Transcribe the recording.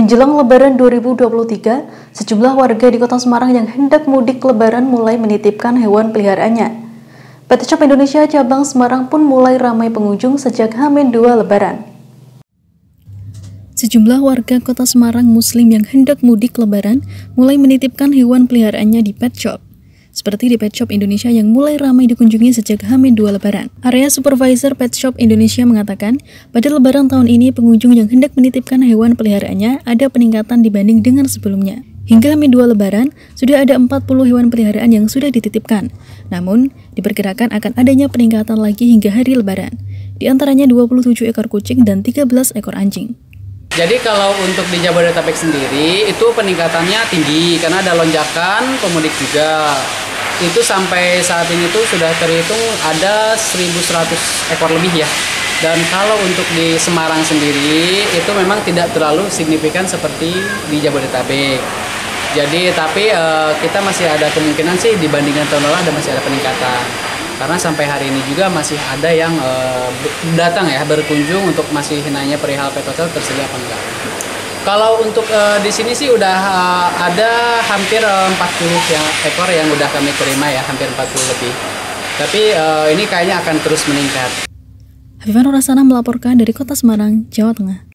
Menjelang Lebaran 2023, sejumlah warga di Kota Semarang yang hendak mudik Lebaran mulai menitipkan hewan peliharaannya. Pet Shop Indonesia cabang Semarang pun mulai ramai pengunjung sejak H-2 Lebaran. Sejumlah warga Kota Semarang Muslim yang hendak mudik Lebaran mulai menitipkan hewan peliharaannya di Pet Shop. Seperti di Pet Shop Indonesia yang mulai ramai dikunjungi sejak H-2 Lebaran. Area Supervisor Pet Shop Indonesia mengatakan, pada Lebaran tahun ini pengunjung yang hendak menitipkan hewan peliharaannya ada peningkatan dibanding dengan sebelumnya. Hingga H-2 Lebaran, sudah ada 40 hewan peliharaan yang sudah dititipkan. Namun, diperkirakan akan adanya peningkatan lagi hingga hari Lebaran. Di antaranya 27 ekor kucing dan 13 ekor anjing. Jadi kalau untuk di Jabodetabek sendiri itu peningkatannya tinggi karena ada lonjakan pemudik juga. Itu sampai saat ini tuh sudah terhitung ada 1.100 ekor lebih ya. Dan kalau untuk di Semarang sendiri itu memang tidak terlalu signifikan seperti di Jabodetabek. Jadi tapi kita masih ada kemungkinan sih dibandingkan tahun lalu masih ada peningkatan. Karena sampai hari ini juga masih ada yang datang ya berkunjung untuk masih nanya perihal pet hotel tersedia apa enggak. Kalau untuk di sini sih udah ada hampir 40 ekor yang udah kami terima ya, hampir 40 lebih. Tapi ini kayaknya akan terus meningkat. Hafifah Nur Hasanah melaporkan dari Kota Semarang, Jawa Tengah.